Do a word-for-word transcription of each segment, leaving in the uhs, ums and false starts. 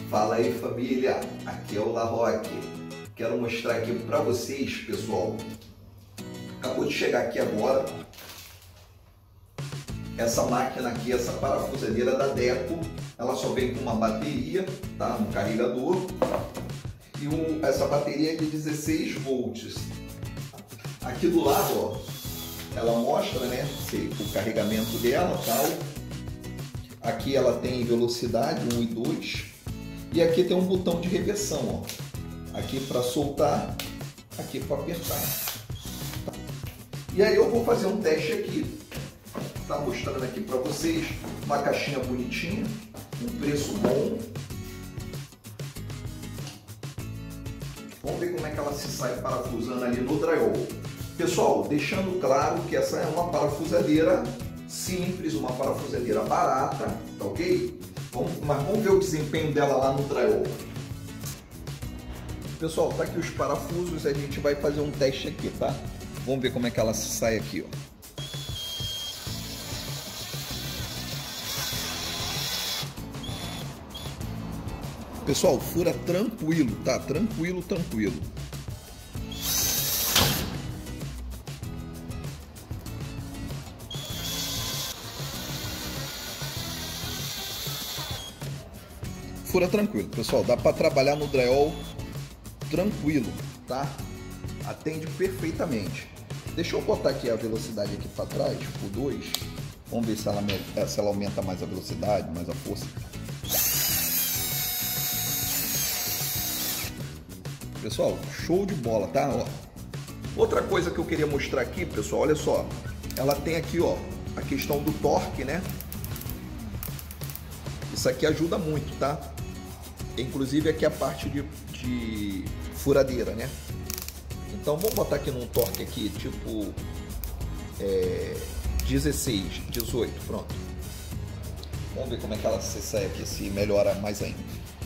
Fala aí, família, aqui é o Larroque. Quero mostrar aqui para vocês, pessoal. Acabou de chegar aqui agora essa máquina aqui, essa parafusadeira da Deco. Ela só vem com uma bateria, tá? Um carregador e um, essa bateria é de dezesseis volts. Aqui do lado, ó, ela mostra, né, o carregamento dela, tal. Aqui ela tem velocidade um e dois. E aqui tem um botão de reversão, ó. Aqui para soltar, aqui para apertar. E aí eu vou fazer um teste aqui, tá mostrando aqui para vocês uma caixinha bonitinha, um preço bom. Vamos ver como é que ela se sai parafusando ali no drywall. Pessoal, deixando claro que essa é uma parafusadeira simples, uma parafusadeira barata, tá ok? Vamos, mas vamos ver o desempenho dela lá no drywall. Pessoal, tá aqui os parafusos, a gente vai fazer um teste aqui, tá? Vamos ver como é que ela se sai aqui, ó. Pessoal, fura tranquilo, tá? Tranquilo, tranquilo. Fura tranquilo, pessoal, dá para trabalhar no drywall tranquilo, tá? Atende perfeitamente. Deixa eu botar aqui a velocidade aqui para trás, por dois. Vamos ver se ela, se ela aumenta mais a velocidade, mais a força. Pessoal, show de bola, tá? Ó. Outra coisa que eu queria mostrar aqui, pessoal, olha só. Ela tem aqui, ó, a questão do torque, né? Isso aqui ajuda muito, tá? Inclusive aqui a parte de, de furadeira, né? Então vamos botar aqui num torque aqui, tipo é, dezesseis, dezoito, pronto. Vamos ver como é que ela se sai aqui, se melhora mais ainda.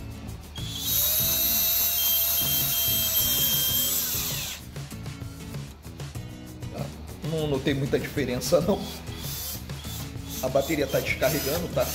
Não notei muita diferença não. A bateria tá descarregando, tá?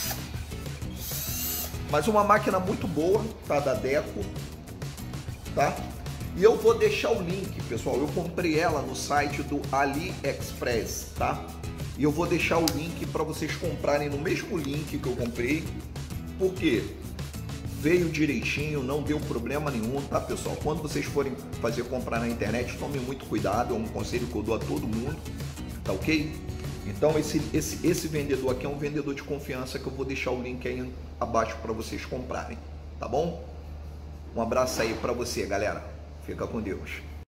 Mas uma máquina muito boa, tá? Da Deco, tá? E eu vou deixar o link, pessoal. Eu comprei ela no site do AliExpress, tá? E eu vou deixar o link para vocês comprarem no mesmo link que eu comprei. Por quê? Veio direitinho, não deu problema nenhum, tá, pessoal? Quando vocês forem fazer comprar na internet, tomem muito cuidado, é um conselho que eu dou a todo mundo, tá ok? Então esse, esse, esse vendedor aqui é um vendedor de confiança que eu vou deixar o link aí abaixo para vocês comprarem, tá bom? Um abraço aí para você, galera. Fica com Deus.